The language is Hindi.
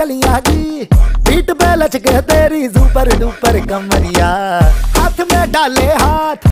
गलियां की, पीठ पे लचके तेरी सुपर डुपर कमरिया, हाथ में डाले हाथ